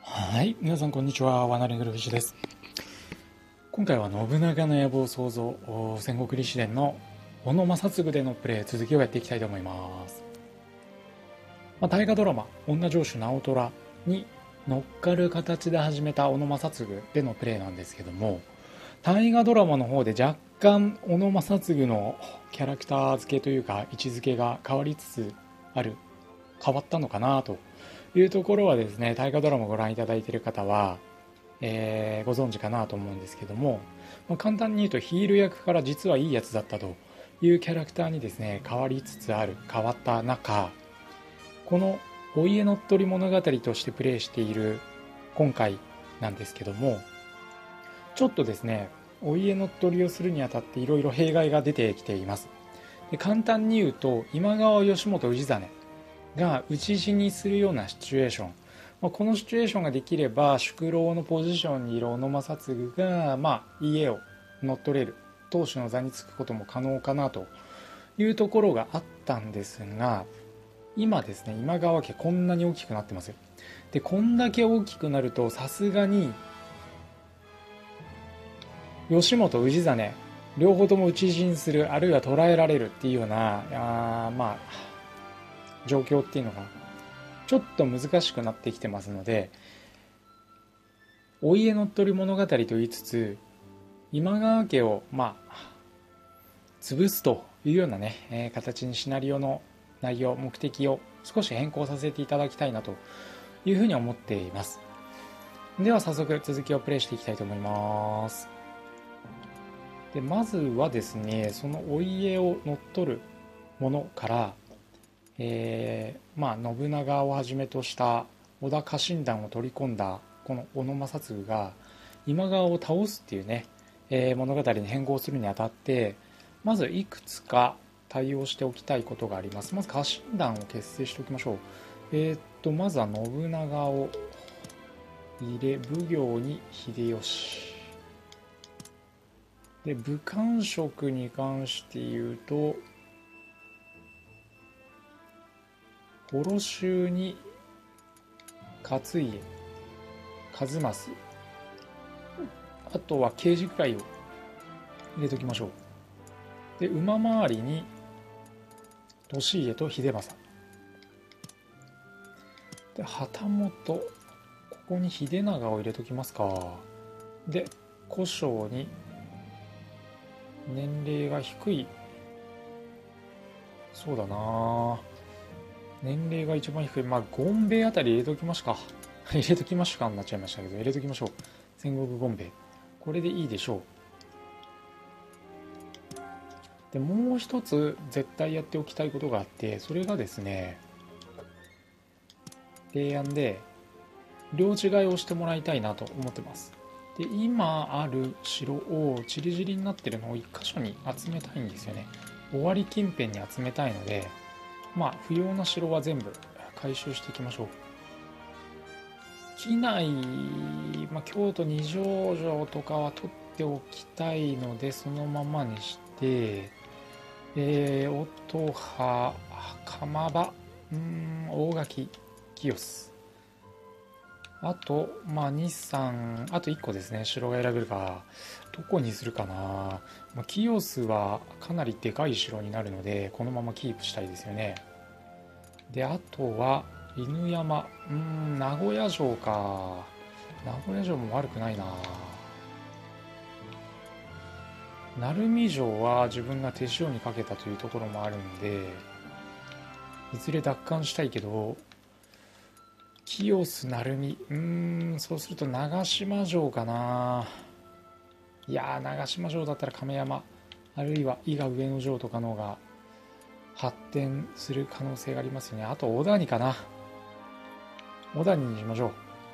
はい、皆さんこんにちは。ワナリングルフィッシュです。今回は信長の野望創造戦国李氏伝の小野正嗣でのプレイ続きをやっていきたいと思います。大河ドラマ女城主直虎に乗っかる形で始めた小野正嗣でのプレイなんですけども、大河ドラマの方で若干小野正嗣のキャラクター付けというか位置づけが変わりつつ変わったのかなというところはですね、大河ドラマをご覧いただいている方は、ご存知かなと思うんですけども、簡単に言うとヒール役から実はいいやつだったというキャラクターにですね変わった中、このお家乗っ取り物語としてプレイしている今回なんですけども、ちょっとですねお家乗っ取りをするにあたっていろいろ弊害が出てきています。で、簡単に言うと今川義元氏真が討ち死にするようなシチュエーション、このシチュエーションができれば宿老のポジションにいる小野正嗣が、家を乗っ取れる当主の座につくことも可能かなというところがあったんですが、今ですね今川家こんなに大きくなってますよ。でこんだけ大きくなるとさすがに義元氏真両方とも討ち死にする、あるいは捕らえられるっていうような状況っていうのがちょっと難しくなってきてますので、お家乗っ取り物語と言いつつ今川家を潰すというようなね、形にシナリオの内容目的を少し変更させていただきたいなというふうに思っています。では早速続きをプレイしていきたいと思います。でまずはですね、そのお家を乗っ取るものから、信長をはじめとした織田家臣団を取り込んだこの小野正嗣が今川を倒すっていうね、物語に変更するにあたって、まずいくつか対応しておきたいことがあります。まず家臣団を結成しておきましょう。まずは信長を入れ、奉行に秀吉で、武官職に関して言うと幌州に勝家、一益、あとは刑事くらいを入れときましょう。で馬回りに利家と秀政で、旗本、ここに秀長を入れときますか。で古生に年齢が低い、そうだな、年齢が一番低い、権兵衛あたり入れときますか入れときましょうかになっちゃいましたけど、入れときましょう。戦国権兵衛これでいいでしょう。でもう一つ絶対やっておきたいことがあって、それがですね、提案で領地替えをしてもらいたいなと思ってます。で今ある城をちりぢりになってるのを一箇所に集めたいんですよね。尾張近辺に集めたいので、不要な城は全部回収していきましょう。機内、京都二条城とかは取っておきたいのでそのままにして、音羽、釜場、大垣、清須、あと2、3、あと1個ですね、城が選べるか。どこにするかな。清須はかなりでかい城になるのでこのままキープしたいですよね。であとは犬山、名古屋城か。名古屋城も悪くないな。鳴海城は自分が手塩にかけたというところもあるんで、いずれ奪還したいけど、清須鳴海、そうすると長島城かな。いやー、長島城だったら亀山、あるいは伊賀上野城とかの方が発展する可能性がありますよね。あと小谷かな。小谷にしましょう。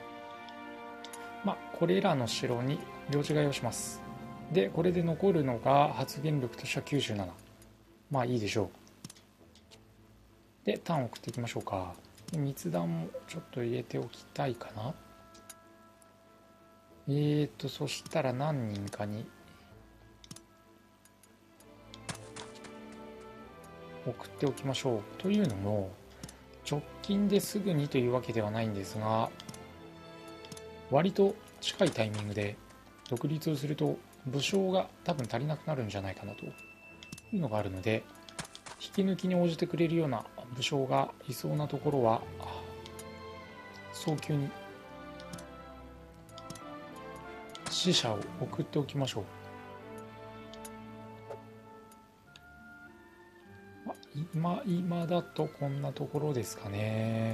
これらの城に領地替えをします。でこれで残るのが発言力としては97、いいでしょう。でターン送っていきましょうか。密談もちょっと入れておきたいかな。そしたら何人かに送っておきましょう。というのも直近ですぐにというわけではないんですが、 割と近いタイミングで独立をすると武将が多分足りなくなるんじゃないかなというのがあるので、引き抜きに応じてくれるような武将がいそうなところは早急に使者を送っておきましょう。今だとこんなところですかね。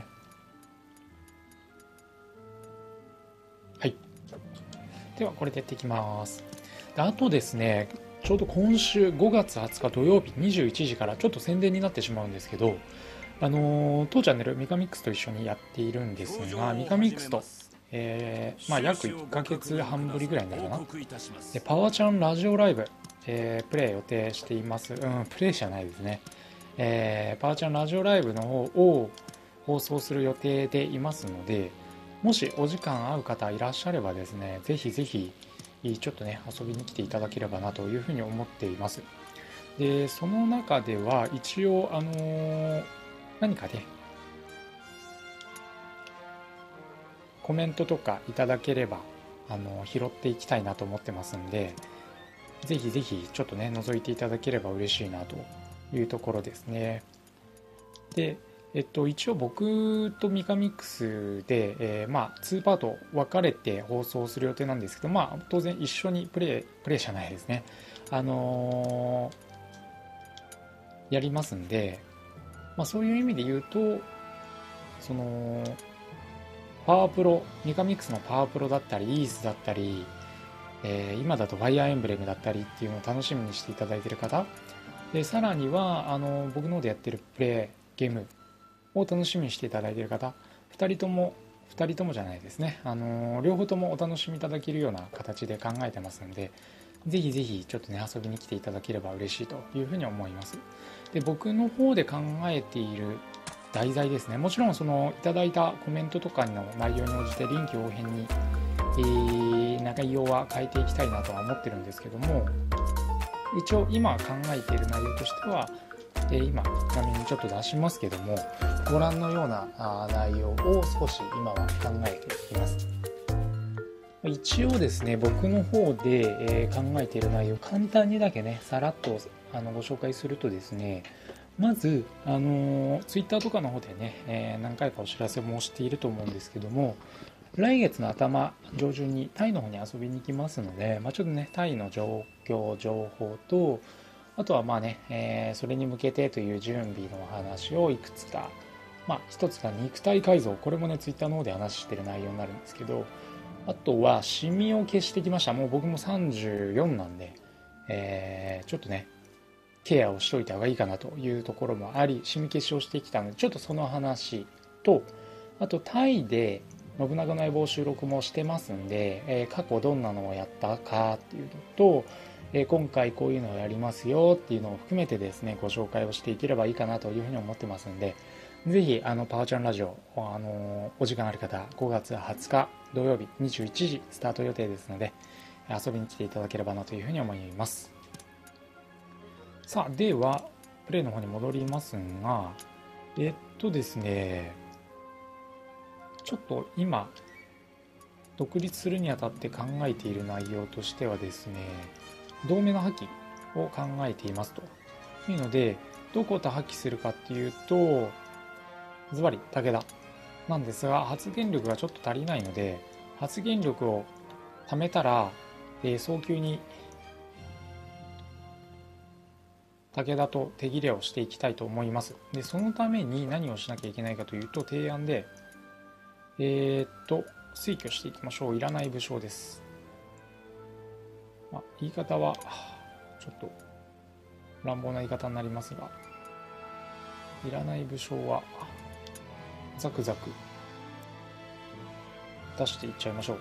はい。ではこれでやっていきます。で、あとですね、ちょうど今週5月20日土曜日21時からちょっと宣伝になってしまうんですけど、当チャンネルミカミックスと一緒にやっているんですが、ミカミックスと、約1ヶ月半ぶりぐらいになるかな。で、パワーチャンラジオライブ、プレイ予定しています。プレイじゃないですね。パワーチャンラジオライブの方を放送する予定でいますので、もしお時間合う方いらっしゃればですね、ぜひぜひちょっとね遊びに来ていただければなというふうに思っています。で、その中では一応何かねコメントとかいただければ拾っていきたいなと思ってますんで、ぜひぜひちょっとね覗いていただければ嬉しいなというところですね。で、一応僕とミカミックスで、2パート分かれて放送する予定なんですけど、当然一緒にプレイじゃないですね、やりますんで、そういう意味で言うと、そのパワープロ、ミカミックスのパワープロだったりイースだったり、今だとファイアーエンブレムだったりっていうのを楽しみにしていただいている方で、さらには僕の方でやってるプレイゲームを楽しみにしていただいている方、2人ともじゃないですね、両方ともお楽しみいただけるような形で考えてますので、ぜひぜひちょっとね遊びに来ていただければ嬉しいというふうに思います。で、僕の方で考えている題材ですね、もちろんそのいただいたコメントとかの内容に応じて臨機応変に、内容は変えていきたいなとは思ってるんですけども、一応今考えている内容としては、今画面にちょっと出しますけども、ご覧のような内容を少し今は考えています。一応ですね、僕の方で、考えている内容、簡単にだけねさらっとご紹介するとですね、まずツイッターとかの方でね、何回かお知らせもしていると思うんですけども、来月の頭上旬にタイの方に遊びに行きますので、ちょっとねタイの状況情報と、あとはそれに向けてという準備の話をいくつか、一つが肉体改造、これもねツイッターの方で話してる内容になるんですけど、あとはシミを消してきました。もう僕も34なんで、ちょっとねケアをしといた方がいいかなというところもあり、シミ消しをしてきたので、ちょっとその話と、あとタイで信長の野望収録もしてますんで、過去どんなのをやったかっていうのと、今回こういうのをやりますよっていうのを含めてですね、ご紹介をしていければいいかなというふうに思ってますんで、ぜひパワーチャンラジオ、お時間ある方、5月20日土曜日21時スタート予定ですので、遊びに来ていただければなというふうに思います。さあ、ではプレイの方に戻りますが、ですね、ちょっと今独立するにあたって考えている内容としてはですね、同盟の破棄を考えていますというので、どこと破棄するかっていうと、ズバリ武田なんですが、発言力がちょっと足りないので、発言力を貯めたら、早急に武田と手切れをしていきたいと思います。で、そのために何をしなきゃいけないかというと、提案で推挙していきましょう。いらない武将です。言い方はちょっと乱暴な言い方になりますが、いらない武将はザクザク出していっちゃいましょう。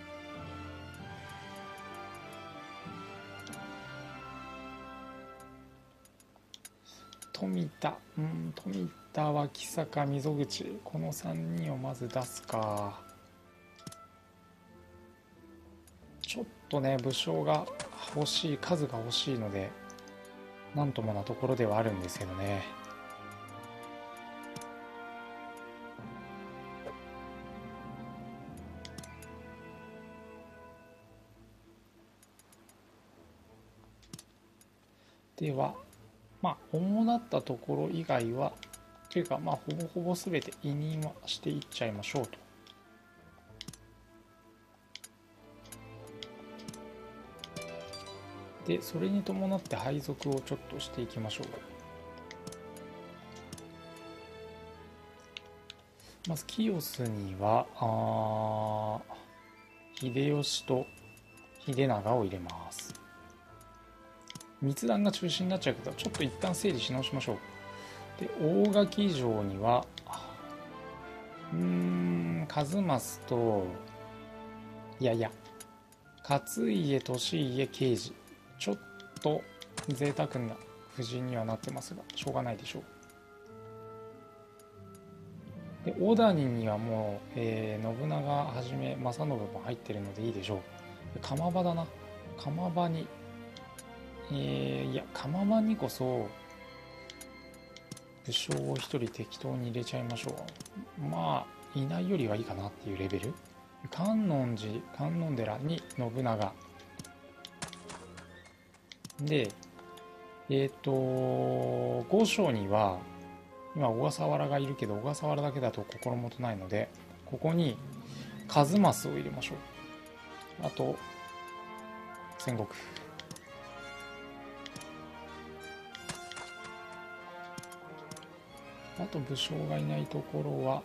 富田、脇坂、溝口、この3人をまず出すか。ちょっとね武将が欲しい、数が欲しいのでなんともなところではあるんですけどね。 では主だったところ以外はというかほぼほぼ全て委任はしていっちゃいましょうと。でそれに伴って配属をちょっとしていきましょう。まず清須には秀吉と秀長を入れます。密談が中心になっちゃうけどちょっと一旦整理し直しましょう。で大垣城には数正と勝家利家慶次、ちょっと贅沢な布陣にはなってますがしょうがないでしょう。で小谷にはもう、信長はじめ正信も入ってるのでいいでしょう。鎌場だな。鎌場に鎌場にこそ武将を一人適当に入れちゃいましょう。いないよりはいいかなっていうレベル。観音寺に信長で五所には今小笠原がいるけど小笠原だけだと心もとないのでここに数正を入れましょう。あと戦国、あと武将がいないところは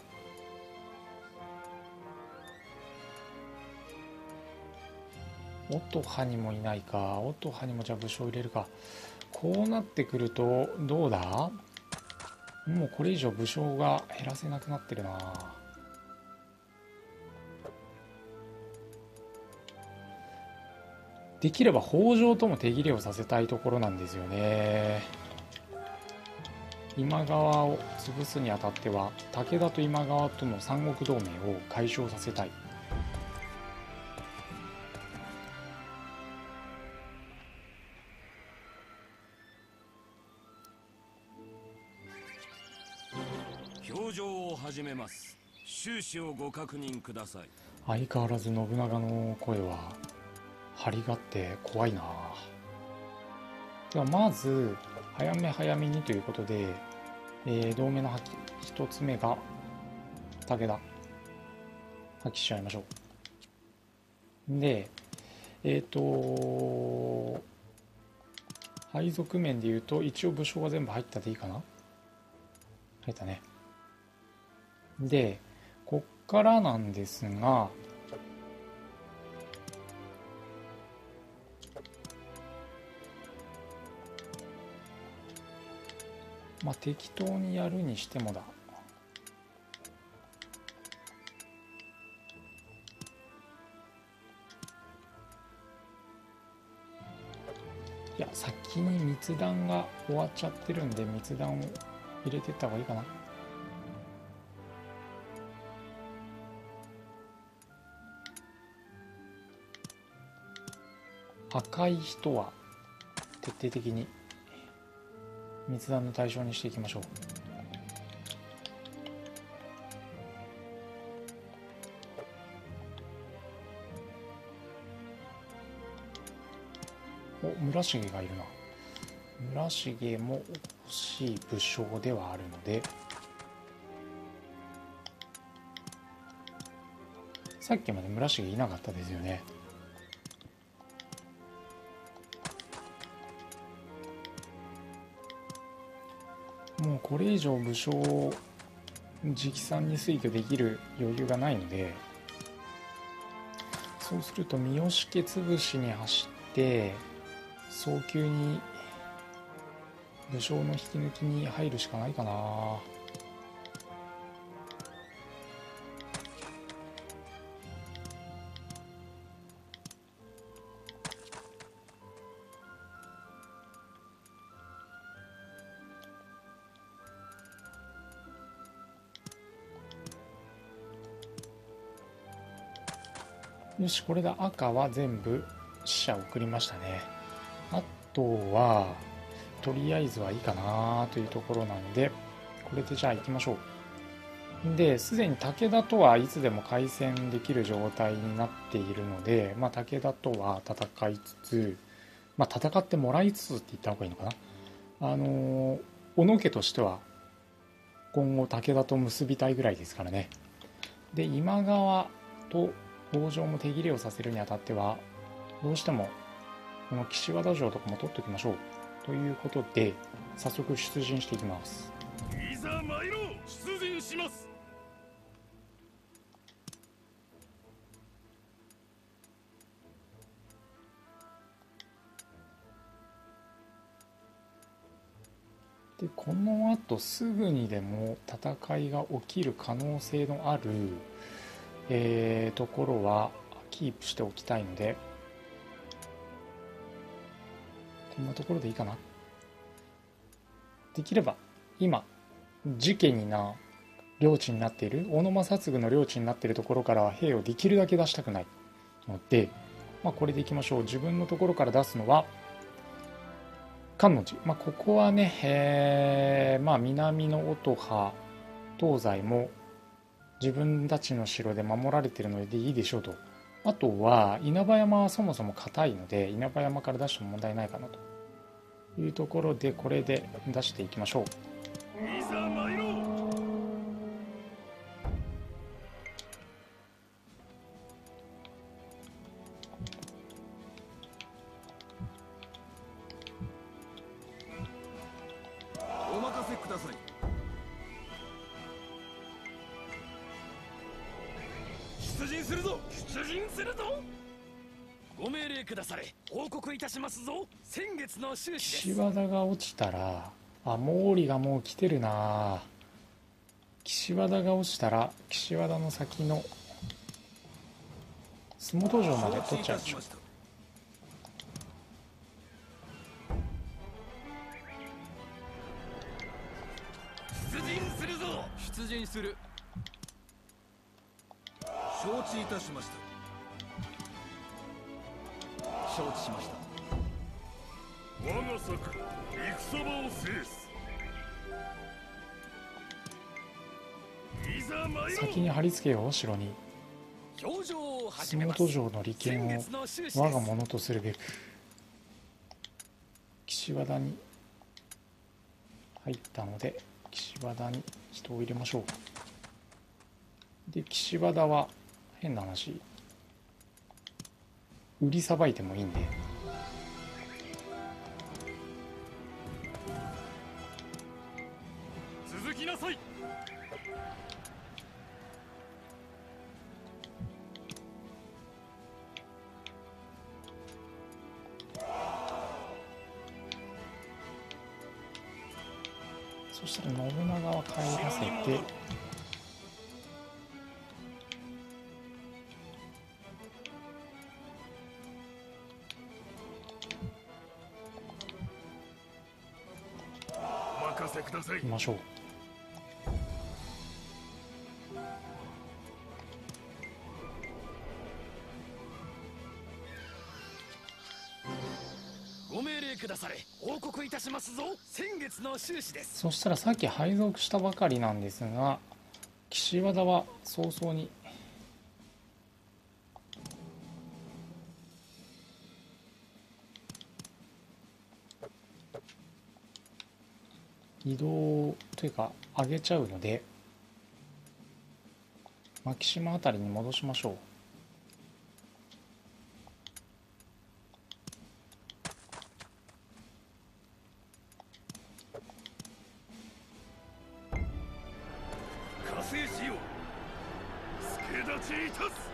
音羽にもいないか。音羽にもじゃあ武将入れるか。こうなってくるとどうだ。もうこれ以上武将が減らせなくなってるな。できれば北条とも手切れをさせたいところなんですよね。今川を潰すにあたっては武田と今川との三国同盟を解消させたい。 表情を始めます。収支をご確認ください。 相変わらず信長の声は張りがって怖いな。ではまず早め早めにということで、同盟の破棄一つ目が武田破棄しちゃいましょう。で配属面でいうと一応武将が全部入ったでいいかな。入ったね。でこっからなんですが適当にやるにしてもだ。いや先に密談が終わっちゃってるんで密談を入れてった方がいいかな。赤い人は徹底的に密談の対象にしていきましょう。村重がいるな。村重も欲しい武将ではあるのでさっきまで村重いなかったですよね。もうこれ以上武将を直参に推挙できる余裕がないのでそうすると三好家潰しに走って早急に武将の引き抜きに入るしかないかな。よしこれで赤は全部死者送りましたね。あとはとりあえずはいいかなというところなのでこれでじゃあ行きましょう。ですでに武田とはいつでも開戦できる状態になっているので、武田とは戦いつつまあ戦ってもらいつつって言った方がいいのかな。小野家としては今後武田と結びたいぐらいですからね。で今川と北条も手切れをさせるにあたってはどうしてもこの岸和田城とかも取っておきましょうということで、早速出陣していきます。 いざ参ろう。出陣します。 でこのあとすぐにでも戦いが起きる可能性のある、ところはキープしておきたいので、こんなところでいいかな。できれば今事件に領地になっている小野正嗣の領地になっているところからは兵をできるだけ出したくないので、これでいきましょう。自分のところから出すのは観音寺、ここはね、南の音羽東西も自分たちの城で守られているのでいいでしょうと。あとは稲葉山はそもそも硬いので稲葉山から出しても問題ないかなというところで、これで出していきましょう。 いざ参ろう。お任せください。出陣するぞ。出陣するぞ。ご命令くだされ。報告いたしますぞ。先月の収支です。 岸和田が落ちたら、毛利がもう来てるな。岸和田が落ちたら岸和田の先の洲本城まで取っちゃいましょう。 出陣するぞ。出陣する。承知いたしました。承知しました。我が策、戦場を制す。いざ参ろう。 先に貼り付けよう。城に表情を始洲めます。 本城の利権を我が物とするべく岸和田に入ったので、岸和田に人を入れましょう。で岸和田は変な話売りさばいてもいいんで、 続きなさい。 そしたら信長は帰らせて、 お任せください。 行きましょう。 ご命令くだされ。報告いたしますぞ。先月の収支です。 そしたらさっき配属したばかりなんですが、岸和田は早々に移動というか上げちゃうので、牧島あたりに戻しましょう。 加勢しよう。助立ちいたす。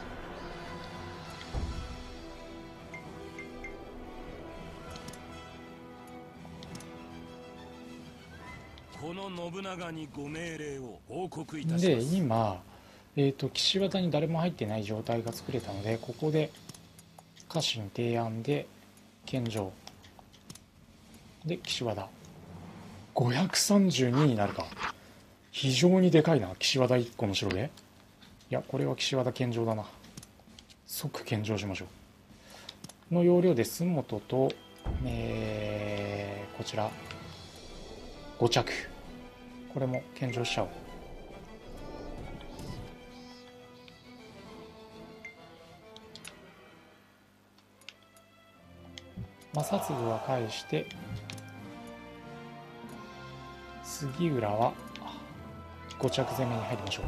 この信長にご命令を報告いたしでます。 今、岸和田に誰も入ってない状態が作れたので、ここで家臣提案で献上で岸和田532になるか。非常にでかいな。岸和田1個の城で。いやこれは岸和田献上だな。即献上しましょう。の要領で洲本と、こちら5着、これも献上しちゃおう。 正嗣は返して杉浦は5着攻めに入りましょう。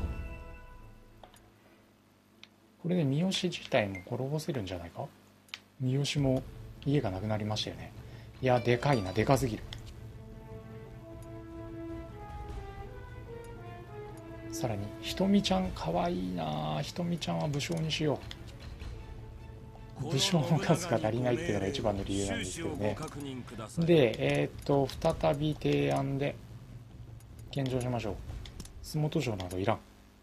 これで三好自体も滅ぼせるんじゃないか。三好も家がなくなりましたよね。いやでかいな、でかすぎる。さらにひとみちゃんかわいいな。ひとみちゃんは武将にしよう。武将の数が足りないっていうのが一番の理由なんですけどね。で再び提案で献上しましょう。洲本城などいらん。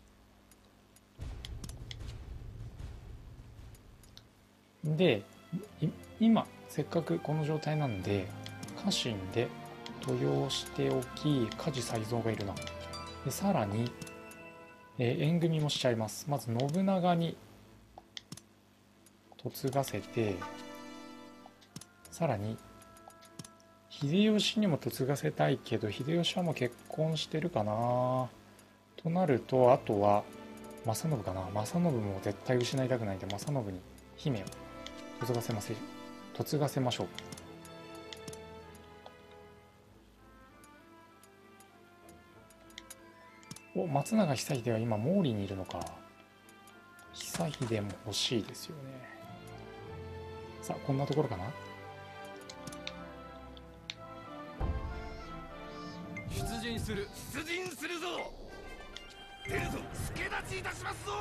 で今せっかくこの状態なんで家臣で登用しておき、加地才蔵がいるな。でさらに、縁組もしちゃいます。まず信長に嫁がせて、さらに秀吉にも嫁がせたいけど秀吉はもう結婚してるかなとなると、あとは正信かな。正信も絶対失いたくないんで正信に姫を嫁がせましょう。お、松永久秀は今毛利にいるのか。久秀も欲しいですよね。さあこんなところかな。 出陣するぞ。出るぞ。助立ちいたしますぞ。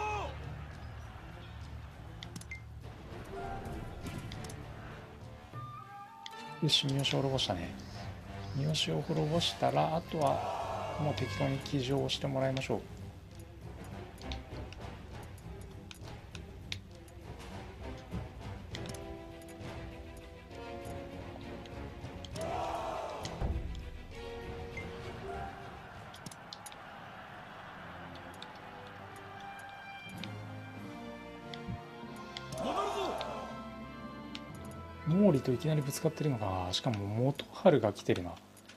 よし、三好を滅ぼしたね。三好を滅ぼしたらあとはもう適当に騎乗してもらいましょう。毛利といきなりぶつかってるのか。しかも元春が来てるな。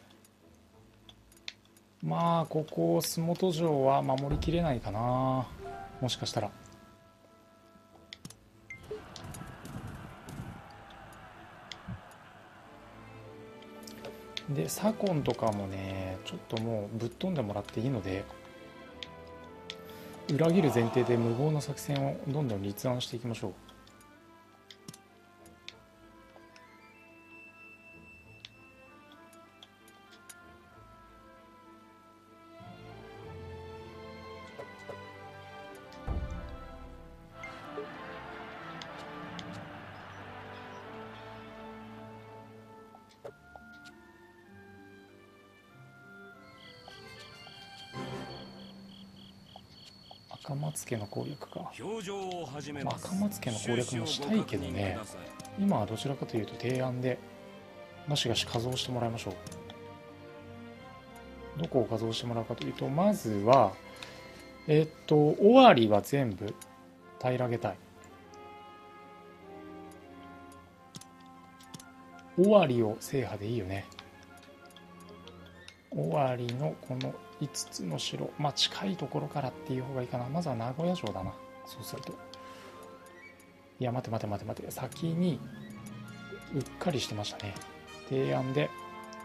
まあここ洲本城は守りきれないかな、もしかしたら。で左近とかもねちょっともうぶっ飛んでもらっていいので、裏切る前提で無謀な作戦をどんどん立案していきましょう。赤松家の攻略か。赤松家の攻略もしたいけどね、今はどちらかというと提案でガシガシ稼働してもらいましょう。どこを稼働してもらうかというと、まずは尾張は全部平らげたい。尾張を制覇でいいよね。尾張のこの5つの城、まあ近いところからっていう方がいいかな。まずは名古屋城だな。そうすると、いや待て、先にうっかりしてましたね。提案で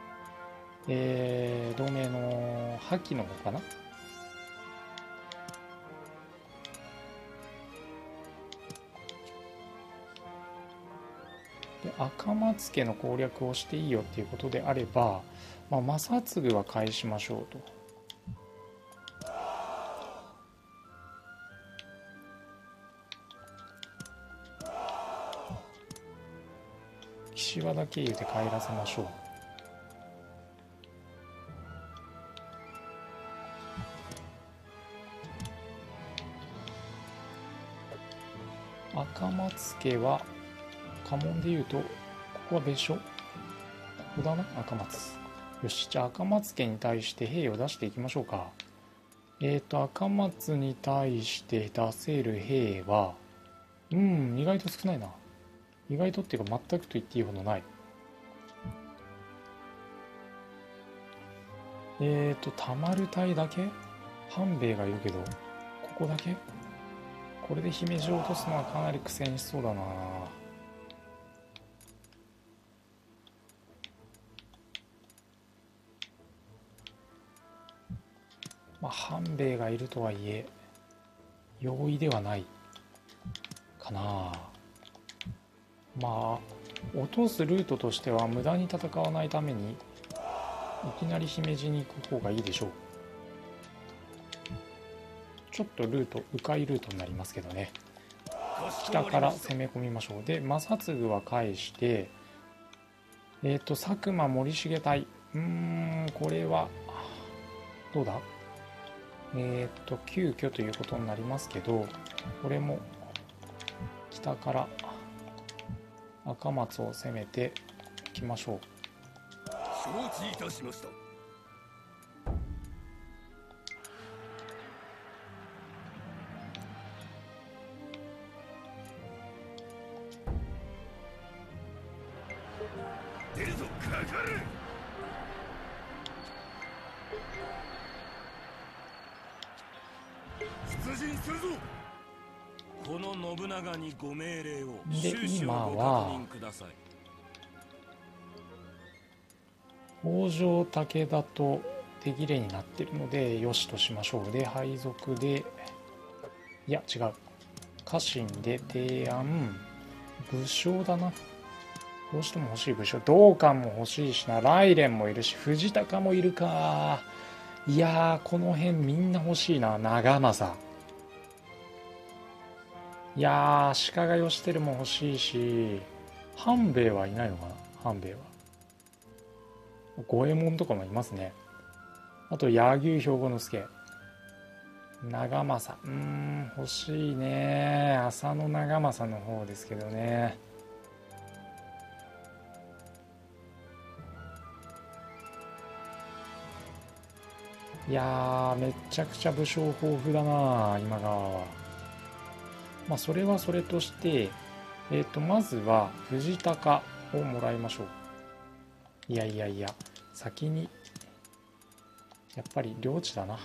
同盟の覇気の方かな。で赤松家の攻略をしていいよっていうことであれば、まあ、正嗣は返しましょうと。岸和田経由で帰らせましょう。赤松家は家紋でいうとここは別所、ここだな。赤松。よし、じゃあ赤松家に対して兵を出していきましょうか。赤松に対して出せる兵は意外と少ないな。意外とっていうか全くと言っていいほどない。たまる隊だけ半兵衛がいるけど、ここだけ。これで姫路を落とすのはかなり苦戦しそうだな。 まあ半兵衛がいるとはいえ容易ではないかな。まあ落とすルートとしては無駄に戦わないためにいきなり姫路に行く方がいいでしょう。ちょっとルート迂回ルートになりますけどね。北から攻め込みましょう。で正次は返して佐久間森重隊、これはどうだ、急遽ということになりますけど、これも北から赤松を攻めていきましょう。 承知いたしました。出るぞ、かかる。出陣するぞ。この信長にご命令を。 で今は北条武田と手切れになってるのでよしとしましょう。で配属で、いや違う、家臣で提案、武将だな。どうしても欲しい武将、道館も欲しいしな、雷蓮もいるし藤高もいるか。いやーこの辺みんな欲しいな。長政、いやー鹿賀義輝も欲しいし、半兵衛はいないのかな。半兵衛は五右衛門とかもいますね。あと柳生兵庫之助、長政、欲しいね。浅野長政の方ですけどね。いやーめちゃくちゃ武将豊富だな今川は。まあそれはそれとして、まずは藤高をもらいましょう。いやいやいや、先にやっぱり領地だな。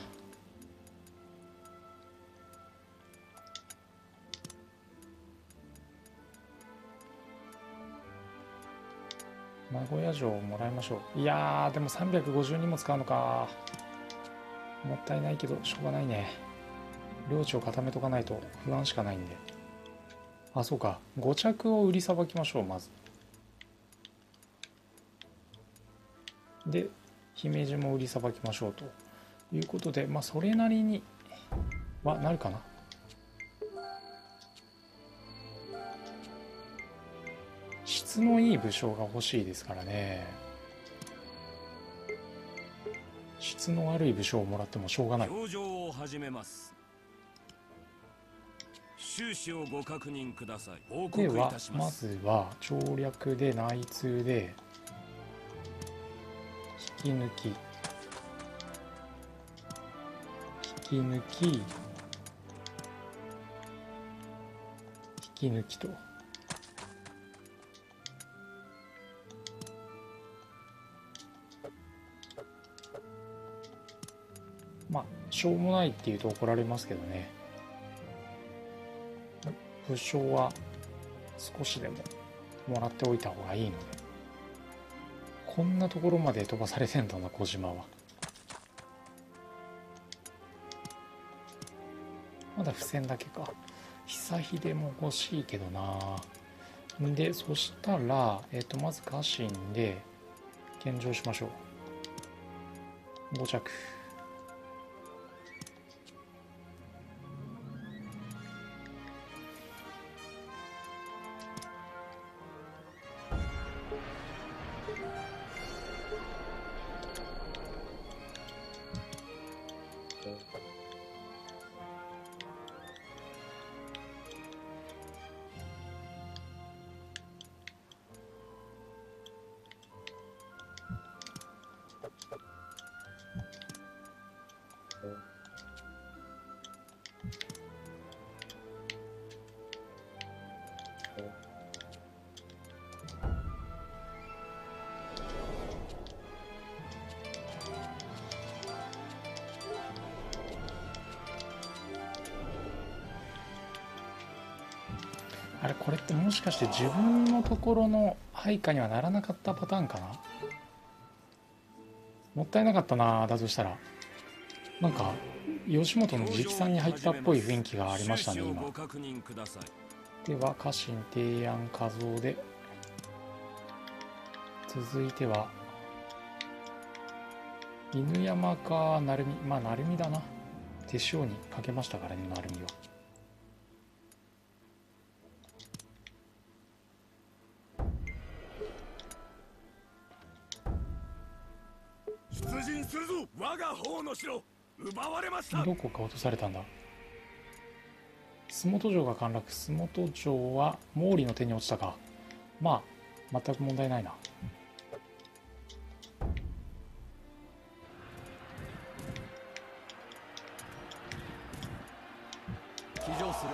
名古屋城をもらいましょう。いやーでも350にも使うのか。もったいないけどしょうがないね。領地を固めとかないと不安しかないんで。あ、そうか、5着を売りさばきましょう。まずで姫路も売りさばきましょうということで、まあそれなりにはなるかな。質のいい武将が欲しいですからね。質の悪い武将をもらってもしょうがない。 表情を始めます。収支をご確認ください。報告いではたしま。 ますずは調略で内通で引き抜き引き抜きと、まあしょうもないっていうと怒られますけどね。武将は少しでももらっておいた方がいいので。こんなところまで飛ばされてんだな小島は。まだ付箋だけか。久秀も欲しいけどな。でそしたら、まず家臣で献上しましょう。5着。あれこれってもしかして自分のところの配下にはならなかったパターンかな。もったいなかったな。だとしたらなんか吉本の直参に入ったっぽい雰囲気がありましたね今。では家臣提案加増で、続いては犬山か鳴海、まあ鳴海だな。手塩にかけましたからね鳴海は。 出陣するぞ。我が方の城奪われました。 どこか落とされたんだ。洲本城が陥落。洲本城は毛利の手に落ちたか。まあ全く問題ないな。 騎乗する。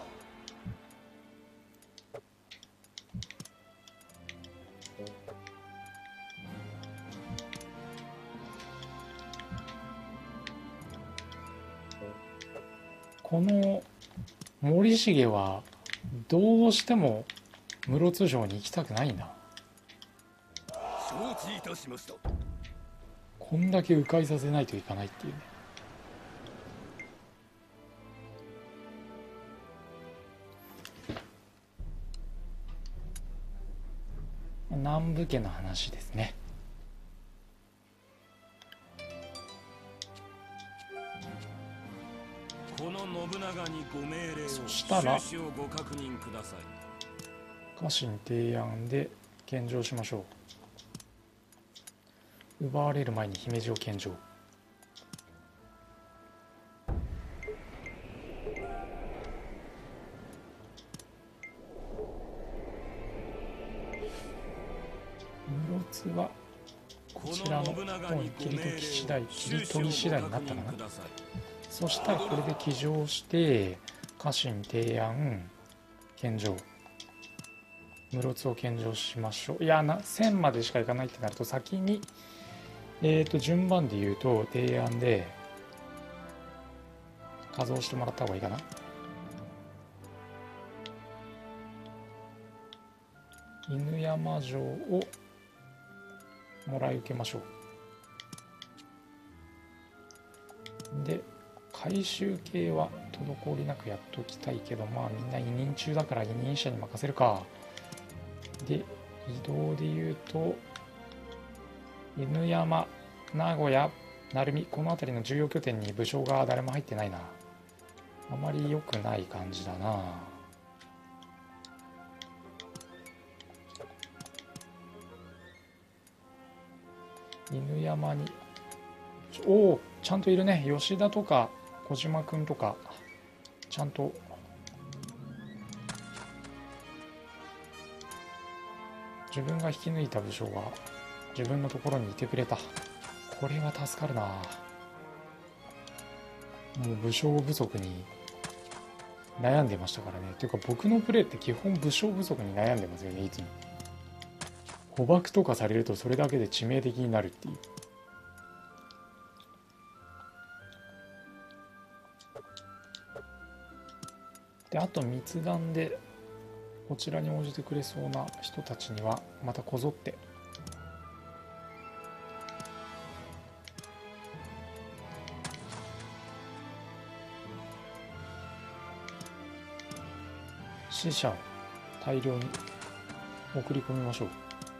この森重はどうしても室津城に行きたくないんだ。 承知いたしました。 こんだけ迂回させないといかないっていうね。南部家の話ですね。 この信長にご命令を。 そしたら収支をご確認ください。 家臣提案で献上しましょう。奪われる前に姫路を献上。室津はこちらの方に切り取り次第になったかな。そしたらこれで騎乗して家臣提案献上、室津を献上しましょう。いや1000までしかいかないってなると先に順番で言うと提案で加増してもらった方がいいかな。犬山城をもらい受けましょう。で回収系は滞りなくやっておきたいけど、まあみんな委任中だから委任者に任せるか。で移動で言うと犬山、名古屋、鳴海、この辺りの重要拠点に武将が誰も入ってないな。あまり良くない感じだな。犬山におちゃんといるね。吉田とか小島君とかちゃんと自分が引き抜いた武将が自分のところにいてくれた。これは助かるな。もう武将不足に悩んでましたからね。というか僕のプレーって基本武将不足に悩んでますよね。いつも捕獲とかされるとそれだけで致命的になるっていう。であと密談でこちらに応じてくれそうな人たちにはまたこぞって死者を大量に送り込みましょう。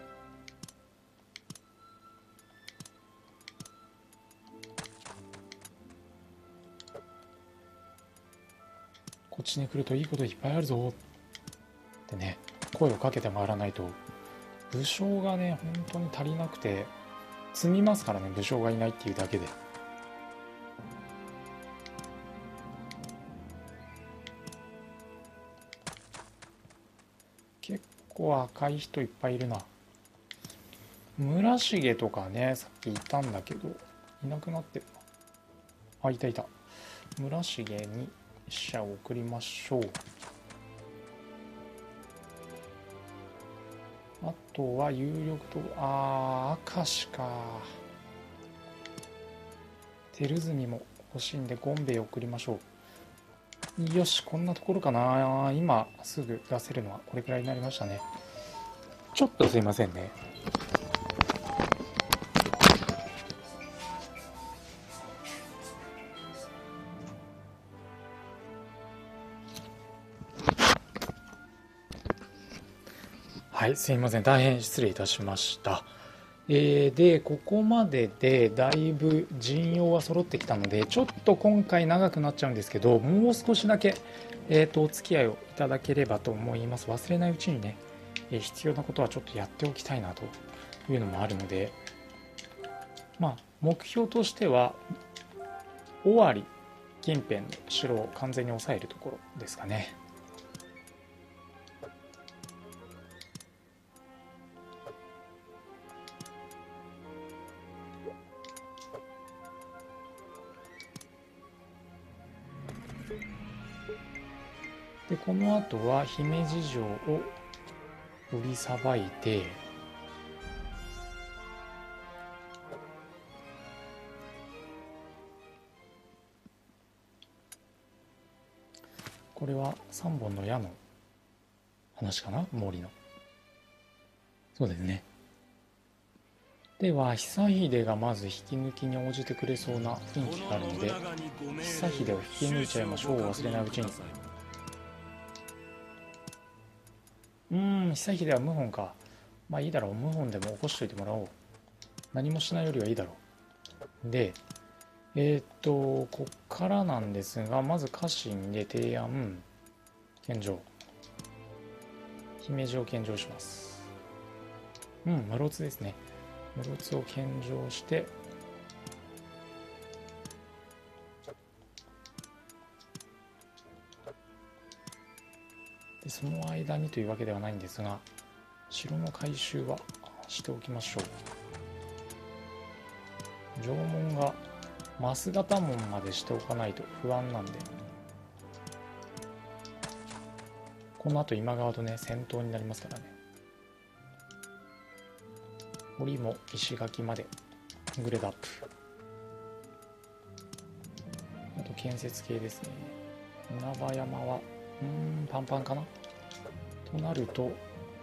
こっちに来るといいこといっぱいあるぞってね、声をかけて回らないと武将がね本当に足りなくて積みますからね。武将がいないっていうだけで。結構赤い人いっぱいいるな。村重とかねさっきいたんだけどいなくなってるな。あ、いたいた。村重に使者を送りましょう。あとは有力と明石か。照住も欲しいんでゴンベイを送りましょう。よし、こんなところかな。今すぐ出せるのはこれくらいになりましたね。ちょっとすいませんね。 はい、すいません。大変失礼いたしました。で、ここまででだいぶ陣容は揃ってきたので、ちょっと今回長くなっちゃうんですけど、もう少しだけ、お付き合いをいただければと思います。忘れないうちにね、必要なことはちょっとやっておきたいなというのもあるので、まあ、目標としては、尾張近辺の城を完全に抑えるところですかね。でこの後は姫路城を売りさばいて、これは3本の矢の話かな、毛利の。そうですね。では久秀がまず引き抜きに応じてくれそうな雰囲気があるので、久秀を引き抜いちゃいましょう、忘れないうちに。久秀は謀反か。まあいいだろう、謀反でも起こしといてもらおう。何もしないよりはいいだろう。でこっからなんですが、まず家臣で提案献上、姫路を献上します。室津ですね。室津を献上して、でその間にというわけではないんですが、城の改修はしておきましょう。城門が増形門までしておかないと不安なんで、この後今川とね戦闘になりますからね。堀も石垣までグレードアップ。あと建設系ですね。稲葉山はパンパンかなとなると、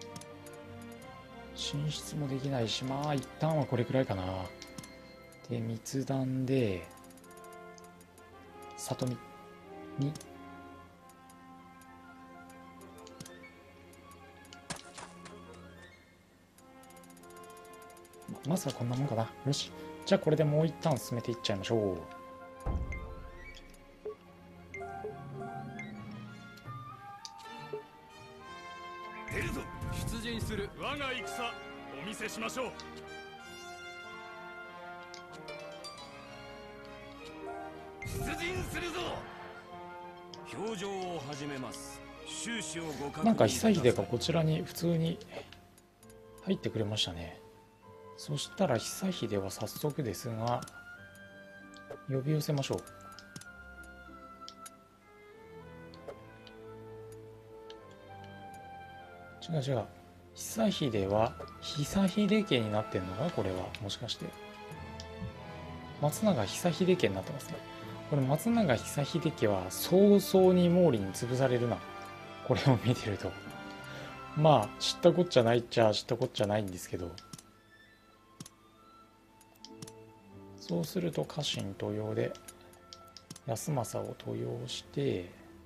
進出もできないし、まあ一旦はこれくらいかな。で密談で里見にまずはこんなもんかな。よし、じゃあこれでもう一旦進めていっちゃいましょう。 出るぞ。出陣する。我が戦お見せしましょう。出陣するぞ。表情を始めます。収支をご確認。 なんか久秀がこちらに普通に入ってくれましたね。そしたら久秀は早速ですが呼び寄せましょう。違う違う、久秀は久秀家になってんのかな。これはもしかして松永久秀家になってますね。これ松永久秀家は早々に毛利に潰されるな、これを見てると。まあ知ったこっちゃないっちゃ知ったこっちゃないんですけど、そうすると家臣登用で康政を登用して、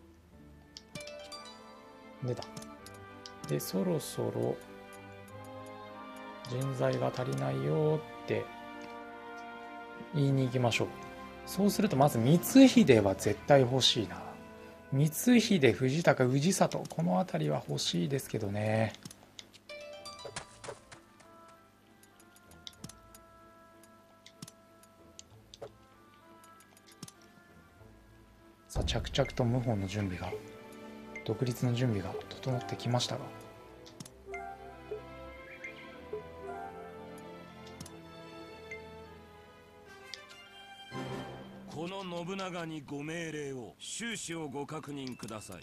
出た。でそろそろ人材が足りないよって言いに行きましょう。そうするとまず光秀は絶対欲しいな。光秀、藤高、氏里、この辺りは欲しいですけどね。さあ着々と謀反の準備が、独立の準備が整ってきましたが、 この信長にご命令を。収支をご確認ください。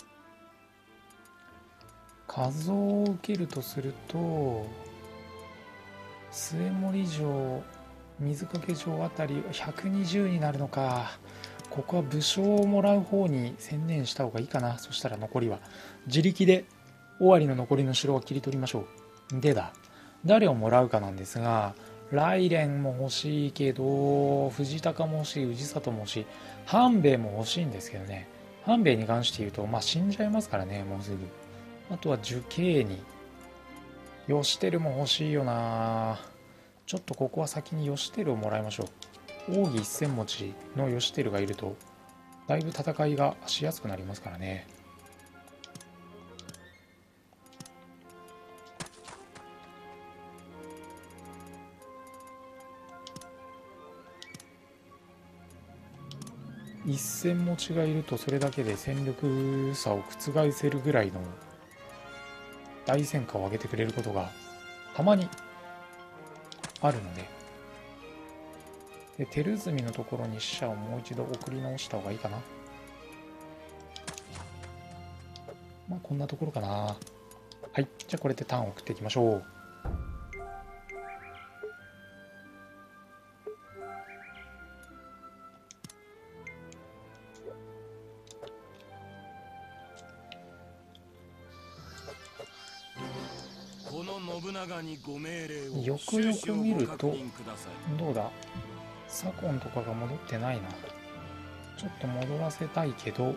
数を受けるとすると、末森城、水掛城あたり120になるのか。ここは武将をもらう方に専念した方がいいかな。そしたら残りは自力で尾張の残りの城を切り取りましょう。で誰をもらうかなんですが、雷電も欲しいけど藤高も欲しい、氏里も欲しい、半兵衛も欲しいんですけどね。半兵衛に関して言うと死んじゃいますからね、もうすぐ。あとは寿慶に義輝も欲しいよな。ちょっとここは先に義輝をもらいましょう。奥義一戦持ちの義輝がいるとだいぶ戦いがしやすくなりますからね。一戦持ちがいるとそれだけで戦力差を覆せるぐらいの大戦果を上げてくれることがたまにあるので、照積のところに使者をもう一度送り直した方がいいかな。まあこんなところかな。はい、じゃあこれでターンを送っていきましょう。 この信長にご命令を。 よくよく見るとどうだ、左近とかが戻ってないな。ちょっと戻らせたいけど、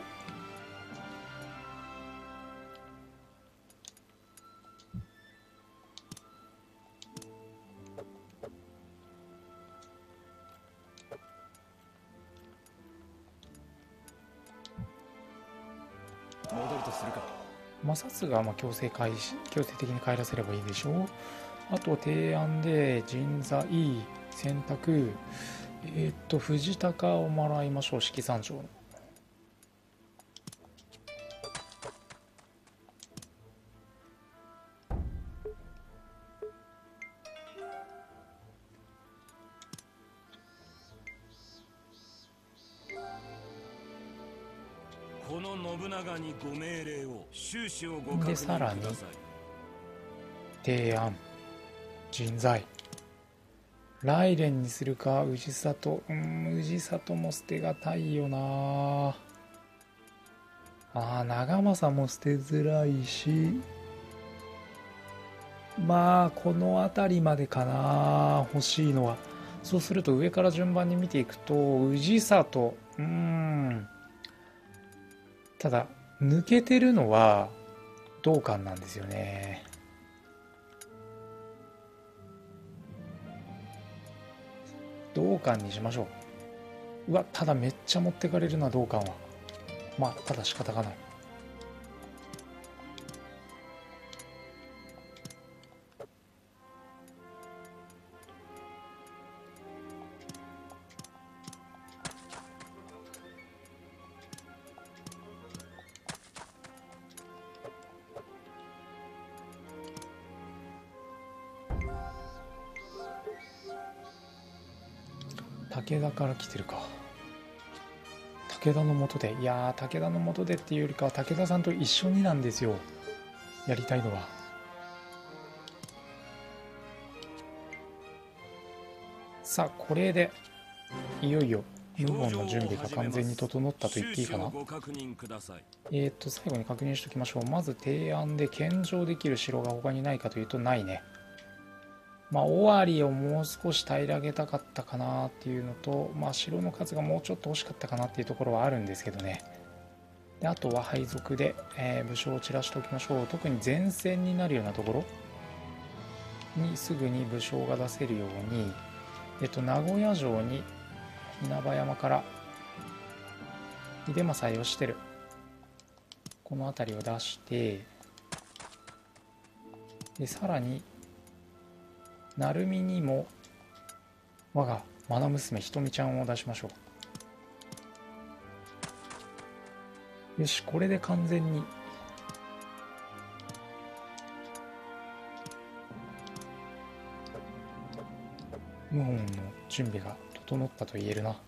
戻るとするか。 摩擦が強制的に帰らせればいいでしょう。あと提案で人材選択、藤高をもらいましょう。式三条のこの信長にご命令を。収支をご確認ください。 でさらに提案人材雷蓮にするか氏里。氏里も捨てがたいよな。長政も捨てづらいし、まあこの辺りまでかな、欲しいのは。そうすると上から順番に見ていくと氏里、ただ抜けてるのは道館なんですよね。道館にしましょう。うわ、ただめっちゃ持ってかれるな道館は。まあただ仕方がない。武田から来てるか。武田の下で、いやー武田の下でっていうよりかは武田さんと一緒になんですよ、やりたいのは。さあこれでいよいよ謀反の準備が完全に整ったと言っていいかな。最後に確認しておきましょう。まず提案で献上できる城が他にないかというとないね。尾張をもう少し平らげたかったかなっていうのと、城の数がもうちょっと欲しかったかなっていうところはあるんですけどね。であとは配属で、武将を散らしておきましょう。特に前線になるようなところにすぐに武将が出せるように、名古屋城に稲葉山から秀政義輝、この辺りを出して、でさらに鳴海にも我が愛娘ひとみちゃんを出しましょう。よし、これで完全に謀反の準備が整ったと言えるな。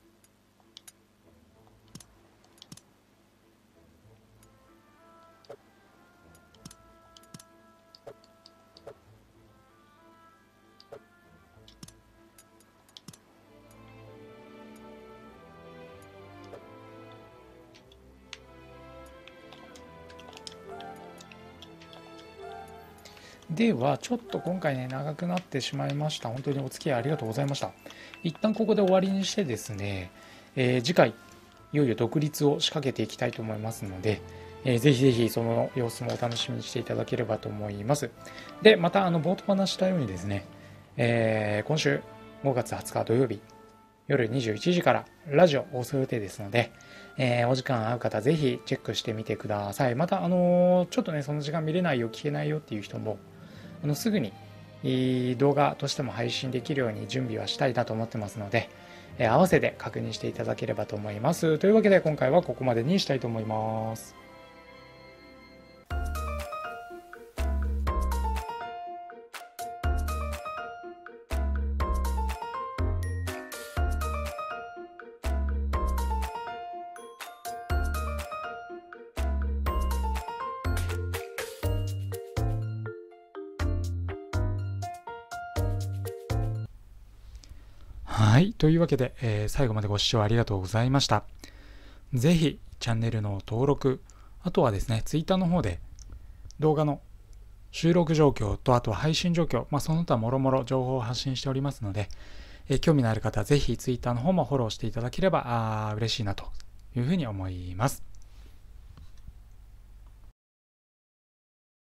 ではちょっと今回ね長くなってしまいました。本当にお付き合いありがとうございました。一旦ここで終わりにしてですね、次回いよいよ独立を仕掛けていきたいと思いますので、 ぜひぜひその様子もお楽しみにしていただければと思います。で、また冒頭話したようにですね、今週5月20日土曜日夜21時からラジオ放送予定ですので、お時間合う方ぜひチェックしてみてください。またちょっとねその時間見れないよ聞けないよっていう人もすぐに動画としても配信できるように準備はしたいなと思ってますので、合わせて確認していただければと思います。というわけで今回はここまでにしたいと思います。はい。というわけで、最後までご視聴ありがとうございました。ぜひ、チャンネルの登録、あとはですね、Twitter の方で動画の収録状況と、あとは配信状況、その他もろもろ情報を発信しておりますので、興味のある方はぜひ Twitter の方もフォローしていただければ嬉しいなというふうに思います。